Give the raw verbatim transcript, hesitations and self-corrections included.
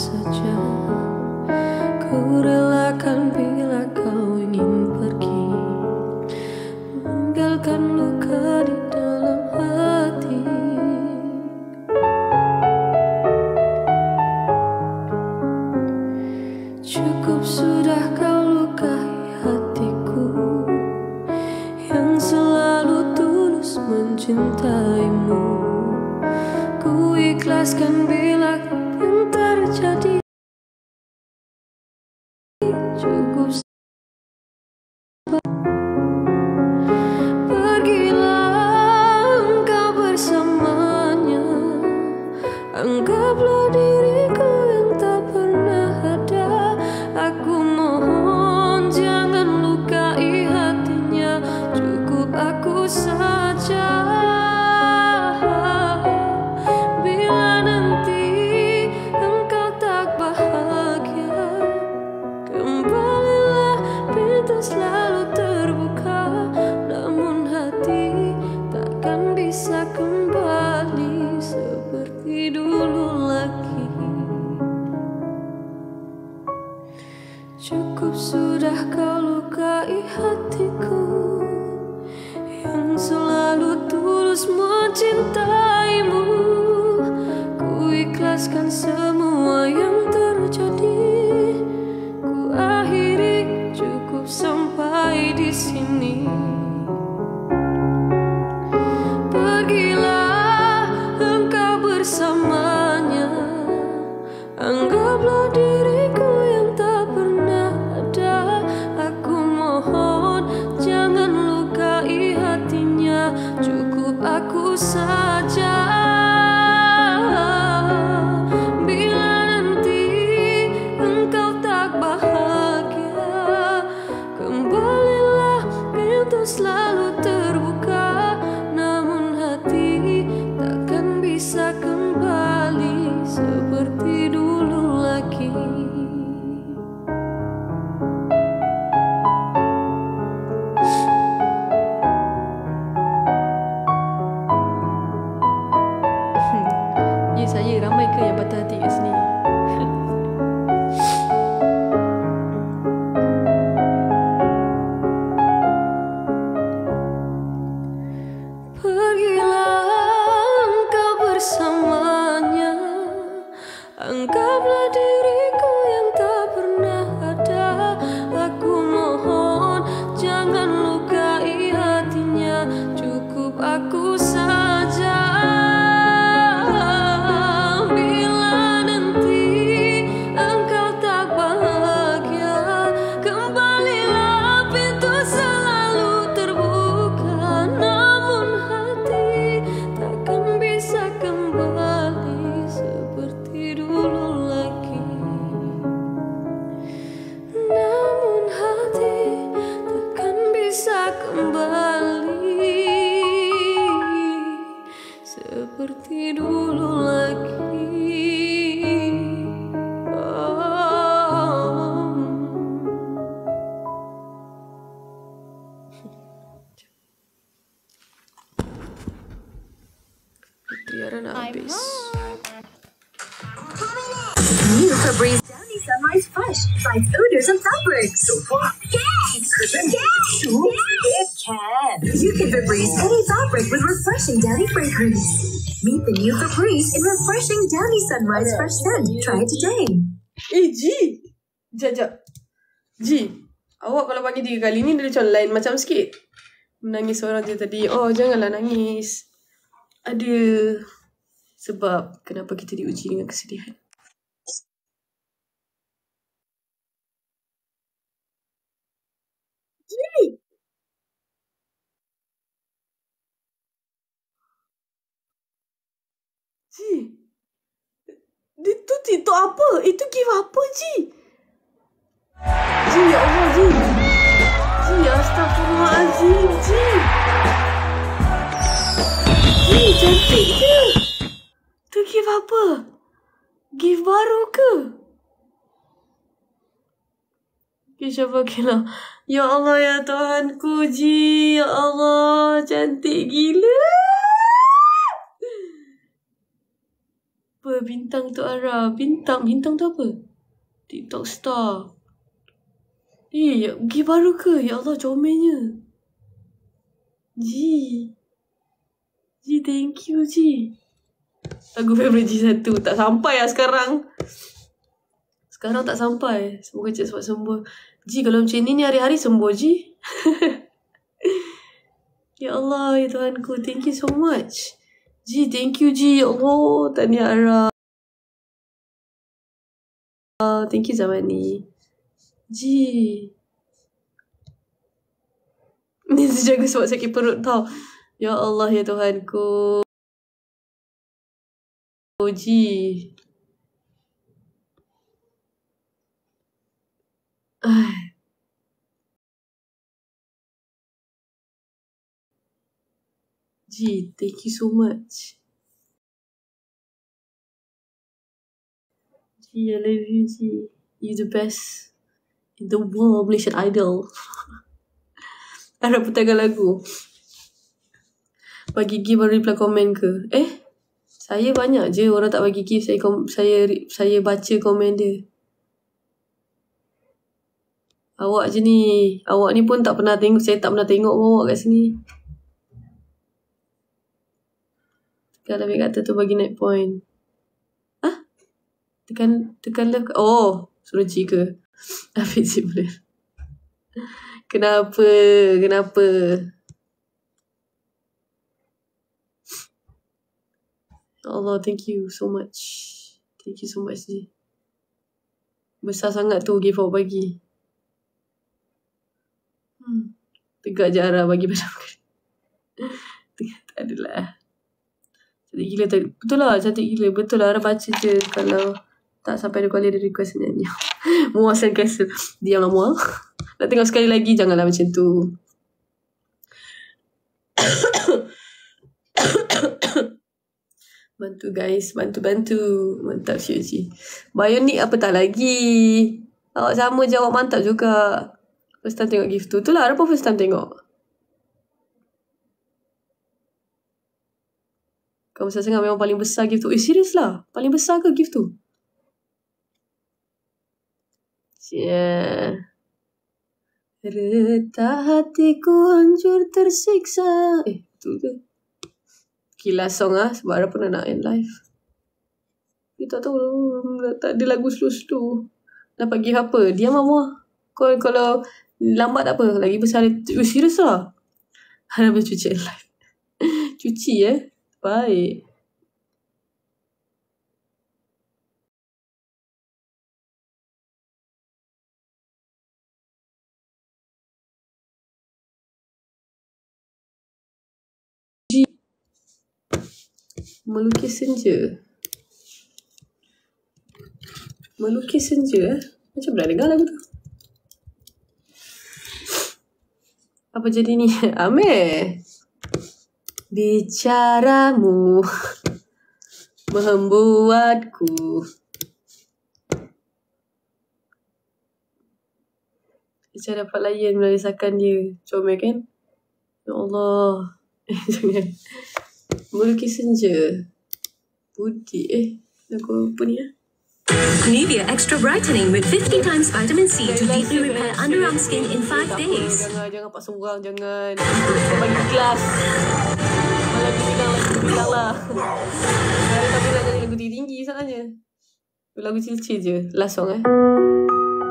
saja. Ku relakan bila kau ingin pergi, meninggalkan luka di dalam hati. Cukup sudah kau lukai hatiku yang selalu tulus mencintaimu. Ku ikhlaskan bila yang terjadi. Cukup pergilah engkau bersamanya. Anggaplah diriku yang tak pernah ada. Aku mohon jangan lukai hatinya. Cukup aku saja. Bila nanti engkau tak bahagia, kembalilah, pintu selalu terbuka. Namun hati takkan bisa kembali seperti dulu lagi. Cukup sudah kau lukai hatiku yang selalu tulus mencintaimu. Ku ikhlaskan semua yang terjadi. Ku akhiri, cukup sampai di sini. Pergilah engkau bersamanya. Anggaplah diriku yang tak pernah ada. Aku mohon jangan lukai hatinya. Cukup aku saja. Bila nanti engkau tak bahagia, kembalilah, pintu selalu terbuka. Namun hati takkan bisa kembali seperti dulu lagi. Ya saya ramai ke yang patah hati kat sini? Pergilah engkau bersamanya. Anggaplah diriku yang tak pernah ada. Aku mohon jangan lukai hatinya. Cukup aku saja. Bila nanti engkau tak bahagia, kembalilah, pintu selalu terbuka. Namun hati takkan bisa kembali seperti dulu lagi. Namun hati takkan bisa kembali seperti dulu lagi. Oh. Tiara nak habis. New Febreze Downy Sunrise Fresh fights odors and fabrics. So far, Yes! Yes! Sure, it can. You can Febreze any fabric with refreshing Downy fragrance. Meet the new Febreze in refreshing Downy Sunrise Fresh scent. Try it today. Eh, Ji! Jap, jap. Ji, awak kalau panggil tiga kali ni dia macam lain macam sikit. Menangis orang je tadi. Oh, janganlah nangis. Ada sebab kenapa kita diuji dengan kesedihan. Ji! Ji! Itu TikTok apa? Itu gift apa, Ji? Ji, ya Allah, Ji. Ji, astagfirullahaladzim, Ji. Ji, cantik je. Tu gift apa? Gift baru ke? Kisyafakilah. Ya Allah, ya Tuhanku, Ji. Ya Allah, cantik gila. Apa? Dua bintang tu Ara. Bintang. Bintang tu apa? TikTok star. Eh, pergi baru ke? Ya Allah, comelnya. Ji. Ji, thank you, Ji. Lagu favourite Ji satu. Tak sampai lah sekarang. Sekarang tak sampai. Semoga Cik cepat sembuh. Ji, kalau macam ni ni hari-hari sembuh, Ji. Ya Allah, ya Tuhanku. Thank you so much. Ji, thank you, Ji. Ya Allah, tahniah Ara. Thank you, Zamani. Ji. Ni terjaga sebab sakit perut tau. Ya Allah, ya Tuhanku. Ji. Ay. Ji, thank you so much. Ji, I love you, Ji. You the best in the world, Malaysian Idol. Harap petangkan lagu. Bagi gift baru reply komen ke? Eh? Saya banyak je orang tak bagi gift. Saya kom- saya saya baca komen dia. Awak je ni. Awak ni pun tak pernah tengok. Saya tak pernah tengok awak kat sini. Tekan ambil kata tu bagi naik point. Hah? Tekan, tekan love. Oh, suruh G ke? Habis je boleh. Kenapa? Kenapa? Allah, thank you so much. Thank you so much, G. Besar sangat tu gift awak bagi. Hmm. Tegak je Ara bagi pada aku. Tak adalah. Cantik gila tadi. Betul lah, cantik gila. Betul lah, Ara baca je. Kalau tak sampai dua kali ada request nyanyi. Muah send cancel. Diam lah Muah. Nak tengok sekali lagi, janganlah macam tu. Bantu guys, bantu-bantu. Mantap Syuji. Bionic apa tak lagi? Awak sama je, awak mantap juga. First time tengok gift tu. Itulah, Ara pun first time tengok. Kau besar sangat memang paling besar gift tu. Eh, serius lah. Paling besar ke gift tu? Yeah. Retak hatiku hancur tersiksa. Eh, betul ke? Kilas song lah. Sebab Ara pernah nak end live. Dia tak tahu. Tak ada lagu slow-slow. Dapat gift apa? Diam lah Muah. Kalau, kalau lambat tak apa. Lagi besar. Oh, serius lah. Ara bercuci end live. Cuci eh. Baik. Melukis senja. Melukis senja eh? Macam pernah dengar lagu tu. Apa jadi ni? Amir. Bicaramu membuatku. Saya dapat layan melarisakan dia. Comel kan? Ya Allah. Jangan. Melukis senja. Budi. Eh, lagu apa ni ya? Nivea Extra Brightening with fifty times vitamin C to deeply repair underarm skin in five days. Jangan, jangan pak seorang, jangan. Bagi kelas. Lagu bilang, lagu bilang lah. Saya tak bilang lagu tinggi-tinggi sangatnya. Lagu chill-chill je. Last song eh.